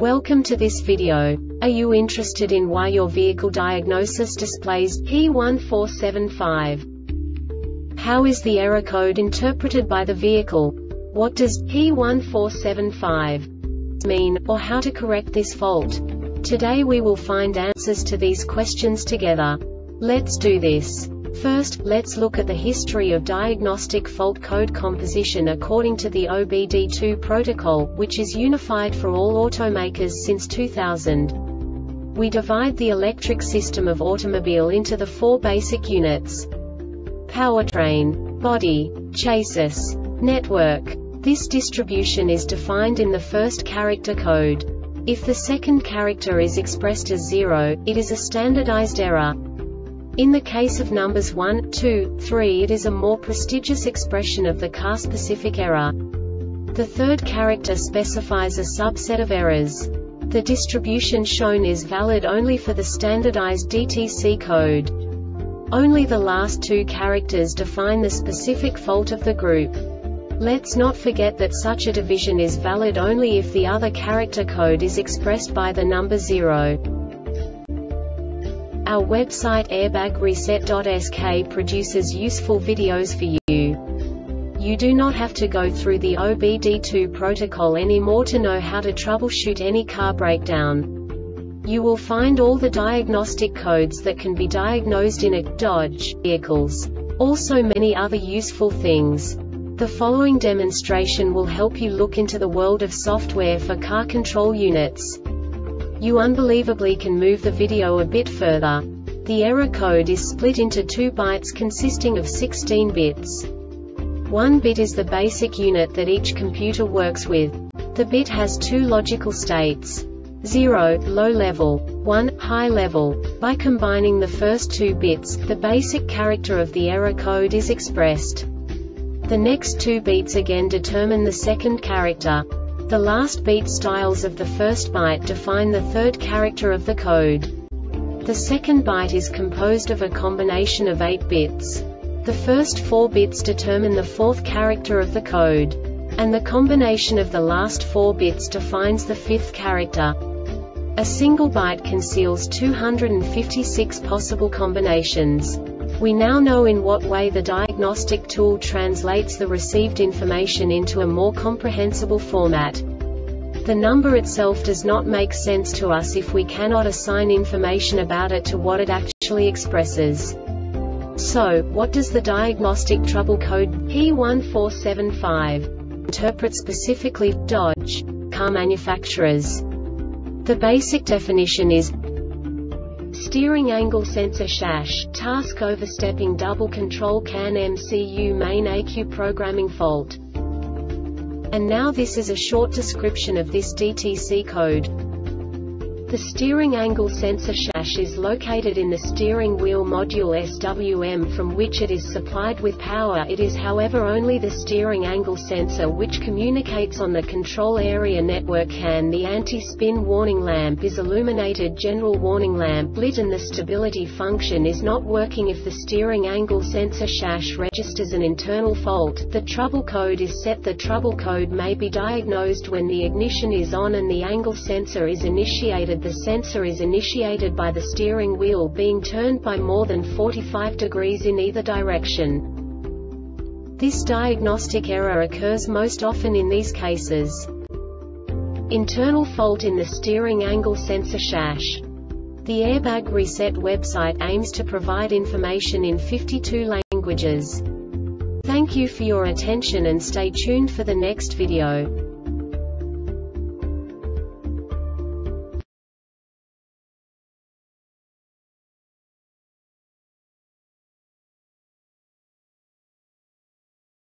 Welcome to this video. Are you interested in why your vehicle diagnosis displays P1475? How is the error code interpreted by the vehicle? What does P1475 mean, or how to correct this fault? Today we will find answers to these questions together. Let's do this. First, let's look at the history of diagnostic fault code composition according to the OBD2 protocol, which is unified for all automakers since 2000. We divide the electric system of automobile into the four basic units: powertrain, body, chassis, network. This distribution is defined in the first character code. If the second character is expressed as 0, it is a standardized error. In the case of numbers 1, 2, 3, it is a more prestigious expression of the car-specific error. The third character specifies a subset of errors. The distribution shown is valid only for the standardized DTC code. Only the last two characters define the specific fault of the group. Let's not forget that such a division is valid only if the other character code is expressed by the number 0. Our website airbagreset.sk produces useful videos for you. You do not have to go through the OBD2 protocol anymore to know how to troubleshoot any car breakdown. You will find all the diagnostic codes that can be diagnosed in a Dodge vehicles. Also many other useful things. The following demonstration will help you look into the world of software for car control units. You unbelievably can move the video a bit further. The error code is split into 2 bytes consisting of 16 bits. 1 bit is the basic unit that each computer works with. The bit has 2 logical states: 0, low level, 1, high level. By combining the first 2 bits, the basic character of the error code is expressed. The next 2 beats again determine the second character. The last beat styles of the first byte define the third character of the code. The second byte is composed of a combination of 8 bits. The first 4 bits determine the fourth character of the code. And the combination of the last 4 bits defines the fifth character. A single byte conceals 256 possible combinations. We now know in what way the diagnostic tool translates the received information into a more comprehensible format. The number itself does not make sense to us if we cannot assign information about it to what it actually expresses. So, what does the diagnostic trouble code P1475 interpret specifically for Dodge car manufacturers? The basic definition is steering angle sensor SHASH, task overstepping double control CAN MCU main ECU programming fault. And now this is a short description of this DTC code. The steering angle sensor SHASH is located in the steering wheel module SWM from which it is supplied with power. It is however only the steering angle sensor which communicates on the control area network CAN. The anti-spin warning lamp is illuminated general warning lamp lit and the stability function is not working if the steering angle sensor SHASH registers an internal fault. The trouble code is set. The trouble code may be diagnosed when the ignition is on and the angle sensor is initiated. The sensor is initiated by the steering wheel being turned by more than 45 degrees in either direction. This diagnostic error occurs most often in these cases: internal fault in the steering angle sensor SHASH. The Airbag Reset website aims to provide information in 52 languages. Thank you for your attention and stay tuned for the next video.